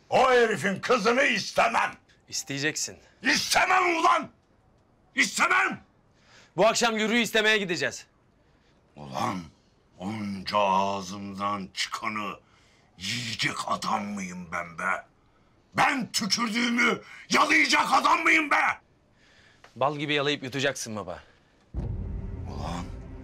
O herifin kızını istemem. İsteyeceksin. İstemem ulan! İstemem! Bu akşam Gürrü'yü istemeye gideceğiz. Ulan onca ağzımdan çıkanı yiyecek adam mıyım ben be? Ben tükürdüğümü yalayacak adam mıyım be? Bal gibi yalayıp yutacaksın baba. Ulan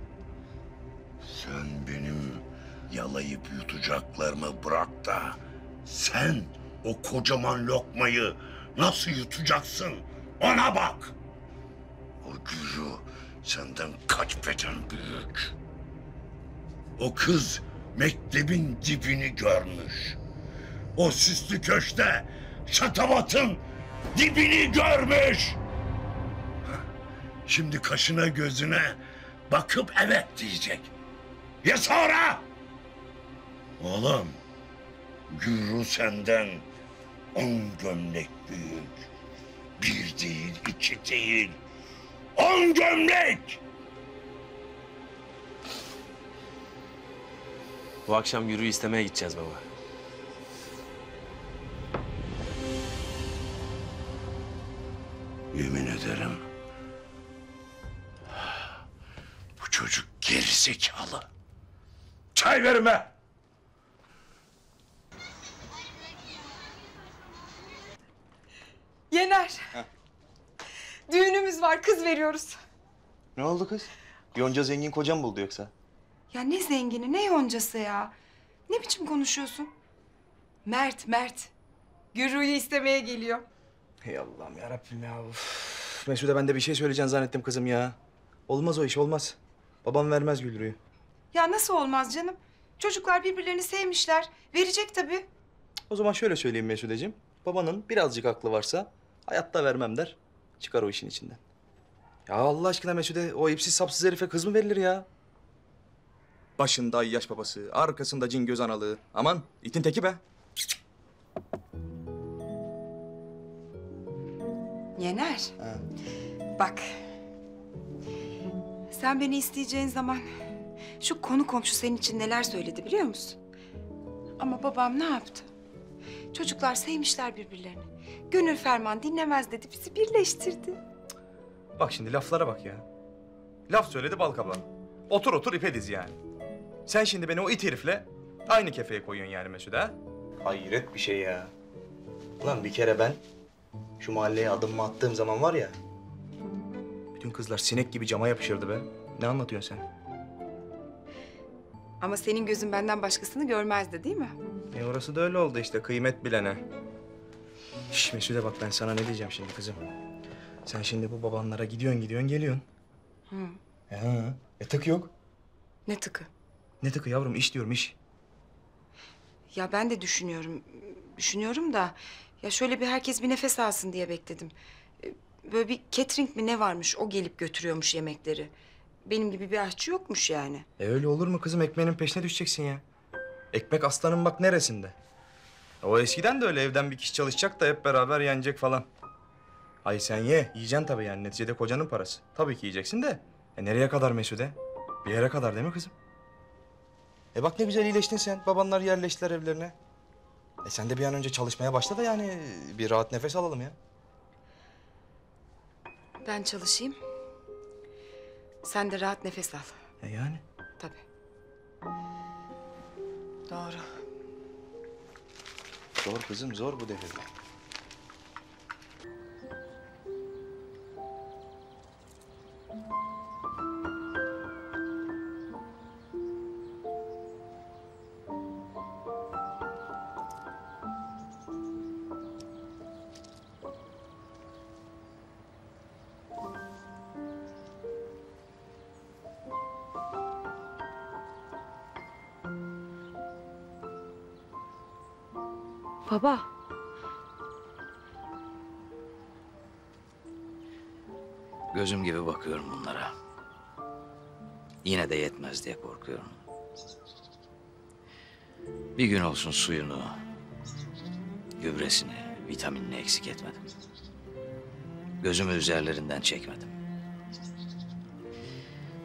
sen benim yalayıp yutacaklarımı bırak da sen o kocaman lokmayı nasıl yutacaksın ona bak. O Gürü senden kaç beden büyük. O kız mektebin dibini görmüş. O süslü köşte şatavatın dibini görmüş. Şimdi kaşına gözüne bakıp evet diyecek. Ya sonra? Oğlum, Gürü senden 10 gömlek büyük. 1 değil, 2 değil. 10 gömlek! Bu akşam Gürrü'yü istemeye gideceğiz baba. Yemin ederim. Bu çocuk gerizekalı. Çay verin be! Yener. Düğünümüz var, kız veriyoruz. Ne oldu kız? Yonca zengin kocam buldu yoksa? Ya ne zengini, ne yoncası ya? Ne biçim konuşuyorsun? Mert. Gürrü'yü istemeye geliyor. Hey Allah'ım yarabbim ya. Uf. Mesude ben de bir şey söyleyeceksin zannettim kızım ya. Olmaz o iş olmaz. Babam vermez Gülrü'yü. Ya nasıl olmaz canım? Çocuklar birbirlerini sevmişler. Verecek tabii. O zaman şöyle söyleyeyim Mesudeciğim. Babanın birazcık aklı varsa hayatta vermem der. Çıkar o işin içinden. Ya Allah aşkına Mesude o ipsiz sapsız herife kız mı verilir ya? Başında ayyaş babası, arkasında cingöz analığı. Aman itin teki be. Yener. Ha. Bak. Sen beni isteyeceğin zaman şu konu komşu senin için neler söyledi biliyor musun? Ama babam ne yaptı? Çocuklar sevmişler birbirlerini. Gönül ferman dinlemez dedi, bizi birleştirdi. Bak şimdi laflara bak ya. Laf söyledi bal kabağı. Otur ipe diz yani. Sen şimdi beni o it herifle aynı kefeye koyuyorsun yani Mesude ha? Hayret bir şey ya. Ulan bir kere ben şu mahalleye adımımı attığım zaman var ya... bütün kızlar sinek gibi cama yapışırdı be. Ne anlatıyorsun sen? Ama senin gözün benden başkasını görmezdi değil mi? Orası da öyle oldu işte kıymet bilene. Şş Mesude bak ben sana ne diyeceğim şimdi kızım. Sen şimdi bu babanlara gidiyorsun geliyorsun. Hı. Tık yok. Ne tıkı? Ne tıkı yavrum iş diyorum iş. Ya ben de düşünüyorum da... ya şöyle bir herkes bir nefes alsın diye bekledim. Böyle bir catering mi ne varmış, o gelip götürüyormuş yemekleri. Benim gibi bir aşçı yokmuş yani. Öyle olur mu kızım? Ekmeğinin peşine düşeceksin ya. Ekmek aslanın bak neresinde? O eskiden de öyle evden bir kişi çalışacak da hep beraber yenecek falan. Ay sen yiyeceksin tabii yani neticede kocanın parası. Tabii ki yiyeceksin de. Nereye kadar Mesude? Bir yere kadar değil mi kızım? Bak ne güzel iyileştin sen. Babanlar yerleştiler evlerine. Sen de bir an önce çalışmaya başla da yani bir rahat nefes alalım ya. Ben çalışayım. Sen de rahat nefes al. Yani? Tabii. Doğru. Zor kızım zor bu devirde. Baba. Gözüm gibi bakıyorum bunlara. Yine de yetmez diye korkuyorum. Bir gün olsun suyunu, gübresini, vitaminini eksik etmedim. Gözümü üzerlerinden çekmedim.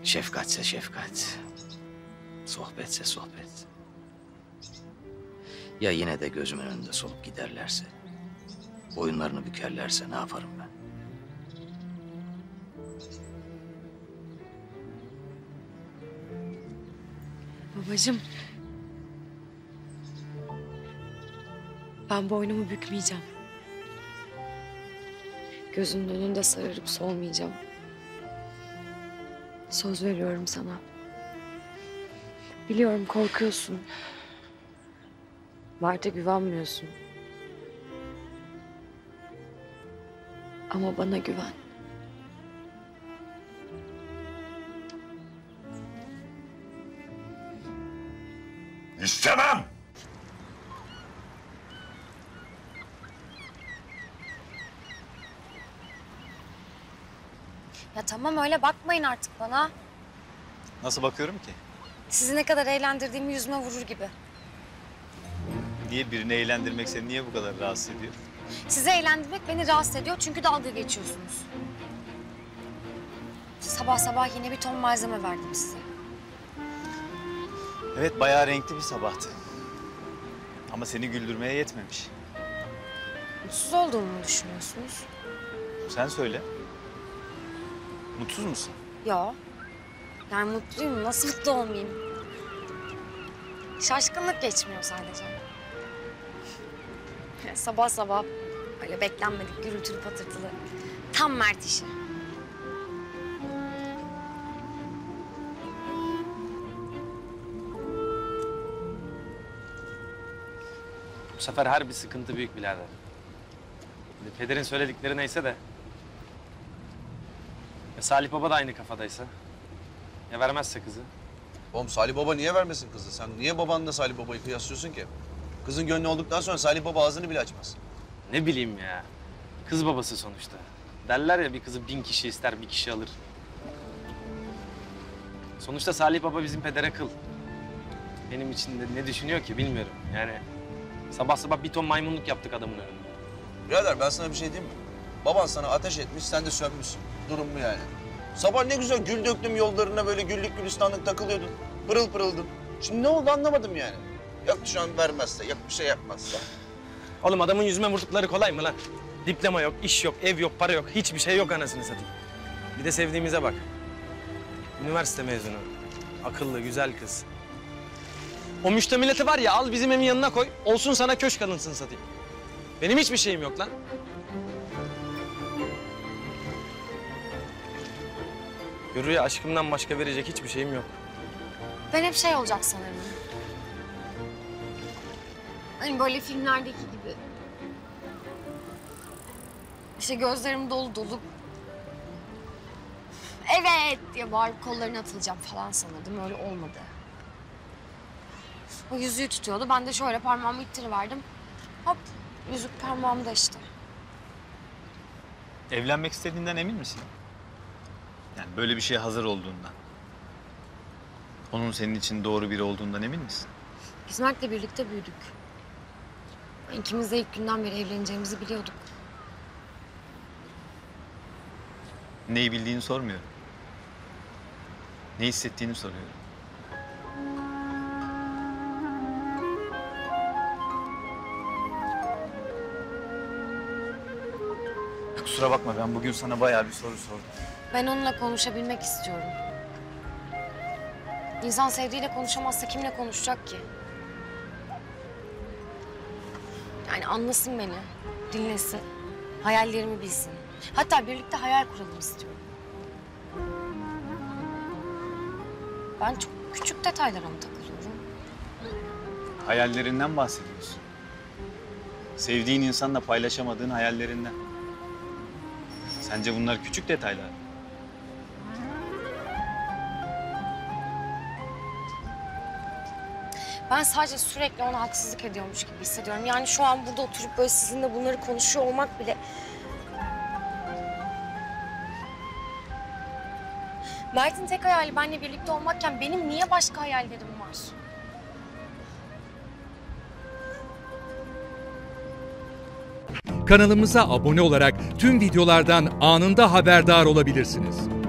Şefkatse şefkat, sohbetse sohbet. Ya yine de gözümün önünde solup giderlerse, boyunlarını bükerlerse ne yaparım ben? Babacığım. Ben boynumu bükmeyeceğim. Gözünün önünde sararıp solmayacağım. Söz veriyorum sana. Biliyorum korkuyorsun. Mert'e güvenmiyorsun. Ama bana güven. İstemem. Ya tamam öyle bakmayın artık bana. Nasıl bakıyorum ki? Sizi ne kadar eğlendirdiğimi yüzüme vurur gibi. Niye birini eğlendirmek seni niye bu kadar rahatsız ediyor? Sizi eğlendirmek beni rahatsız ediyor çünkü dalga geçiyorsunuz. Sabah sabah yine bir ton malzeme verdim size. Evet, bayağı renkli bir sabahtı. Ama seni güldürmeye yetmemiş. Mutsuz olduğumu mu düşünüyorsunuz? Sen söyle. Mutsuz musun? Yo. Yani mutluyum. Nasıl mutlu olmayayım? Şaşkınlık geçmiyor sadece. Sabah sabah öyle beklenmedik gürültülü patırtılı. Tam Mert işi. Bu sefer her bir sıkıntı büyük birader. Pederin söyledikleri neyse de. Ya Salih Baba da aynı kafadaysa. Ya vermezse kızı. Oğlum Salih Baba niye vermesin kızı? Sen niye babanla Salih Baba'yı kıyaslıyorsun ki? Kızın gönlü olduktan sonra Salih Baba ağzını bile açmaz. Ne bileyim ya. Kız babası sonuçta. Derler ya bir kızı 1000 kişi ister, bir kişi alır. Sonuçta Salih Baba bizim pedere kıl. Benim için de ne düşünüyor ki bilmiyorum. Yani sabah sabah bir ton maymunluk yaptık adamın önünde. Birader ben sana bir şey diyeyim mi? Baban sana ateş etmiş, sen de sönmüşsün. Durum bu yani. Sabah ne güzel gül döktüm yollarına, böyle güllük gülistanlık takılıyordun. Pırıl pırıldın. Şimdi ne oldu anlamadım yani. Yok şu an vermezse, yok bir şey yapmazsa. Oğlum adamın yüzüme vurdukları kolay mı lan? Diploma yok, iş yok, ev yok, para yok. Hiçbir şey yok anasını satayım. Bir de sevdiğimize bak. Üniversite mezunu. Akıllı, güzel kız. O müştemileti var ya al bizim evin yanına koy. Olsun sana köşk alınsın satayım. Benim hiçbir şeyim yok lan. Yürüye aşkımdan başka verecek hiçbir şeyim yok. Ben hep şey olacak sanırım. Hani böyle filmlerdeki gibi. İşte gözlerim dolu dolu. Evet diye bağırıp kollarına atılacağım falan sanırdım. Öyle olmadı. O yüzüğü tutuyordu. Ben de şöyle parmağımı ittiriverdim. Hop yüzük parmağımda işte. Evlenmek istediğinden emin misin? Yani böyle bir şeye hazır olduğundan. Onun senin için doğru biri olduğundan emin misin? Biz Mert'le birlikte büyüdük. İkimiz de ilk günden beri evleneceğimizi biliyorduk. Neyi bildiğini sormuyorum. Ne hissettiğini soruyorum. Kusura bakma, ben bugün sana bayağı bir soru sordum. Ben onunla konuşabilmek istiyorum. İnsan sevdiğiyle konuşamazsa kimle konuşacak ki? Yani anlasın beni, dinlesin, hayallerimi bilsin. Hatta birlikte hayal kuralım istiyorum. Ben çok küçük detaylara mı takılıyorum? Hayallerinden bahsediyorsun. Sevdiğin insanla paylaşamadığın hayallerinden. Sence bunlar küçük detaylar mı? Ben sadece sürekli ona haksızlık ediyormuş gibi hissediyorum. Yani şu an burada oturup böyle sizinle bunları konuşuyor olmak bile... Mert'in tek hayali benimle birlikte olmakken benim niye başka hayallerim var? Kanalımıza abone olarak tüm videolardan anında haberdar olabilirsiniz.